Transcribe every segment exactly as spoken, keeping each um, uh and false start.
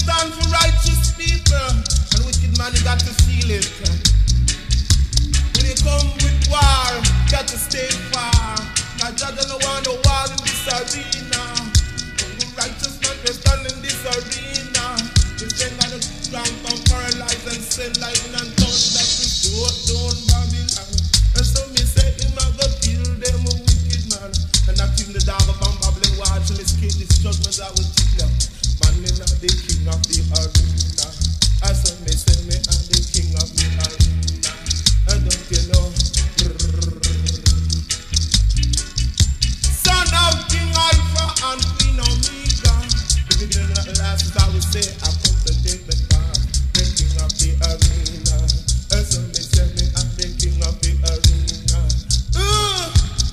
stand for righteous people, and wicked man, you got to feel it. When you come with war, you got to stay far. I judge on the one the war in this arena. The righteous man can stand in this arena. You send on the ground and paralyze and send lightning and touch that to shoot down Babylon. And so me say him I go kill them a wicked man. And I kill the dog of Babylon watch and escape this judgment that will kill them. Man, me not the king of the arena. I said me say me I'm the king of the arena. And don't you know? Son of King Alpha and Queen Omega. The beginning of the last is I will say I come to take the car. The king of the arena. And so me say me I'm the king of the arena. Uh,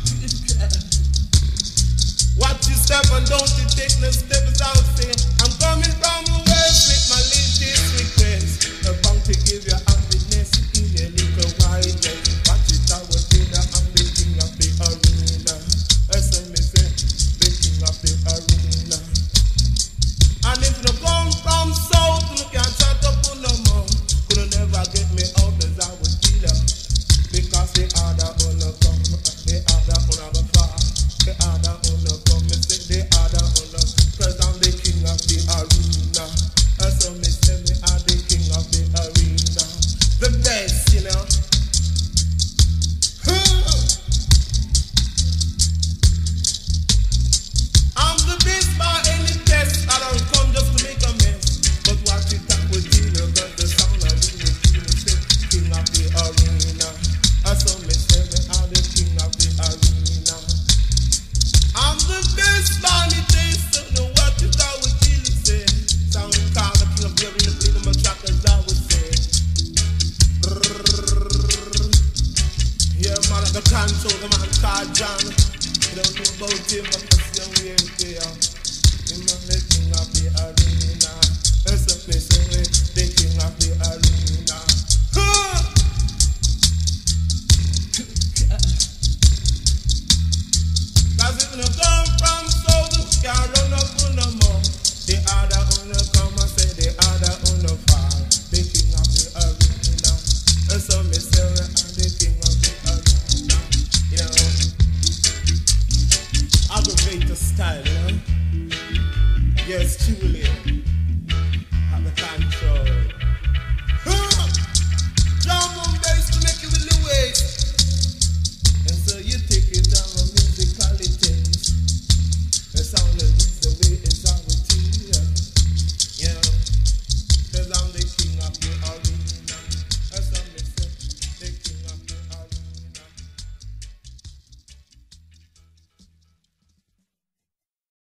Watch your step and don't you take no steps out say I'm coming from the west with my latest request. I'm bound to give you happiness in a little while. Watch it I will say that I'm the king of the arena. That's what me say, the king of the arena. And if you come from south, you can't chat up on no more. Could never get me out as I would kill you. Because the other wanna come, the other wanna go far. The other wanna come, me say the other wanna. Cause I'm the king of the arena. That's what me say, me are the king of the arena. The best, you know. I'm the best by any test. I don't come just to make a mess. But watch it up with dealer, cause the sound of the king say king of the arena. That's what me say, me are the king of the arena. I'm the best by any test. Don't know what it I would dealer say. Sound call the king of the arena, play them a track as I would say. Yeah, man, the control, the man called John. You don't know about him, but that's your way there. Him on the king of the arena. That's a place away, the king of the arena. Huh! Cause if you come from south, you can't run up on no more. The other owner come and say the other owner fall. The king of the arena. And so me say we are the king of the arena. You know, aggravator style, you know. Yes, truly.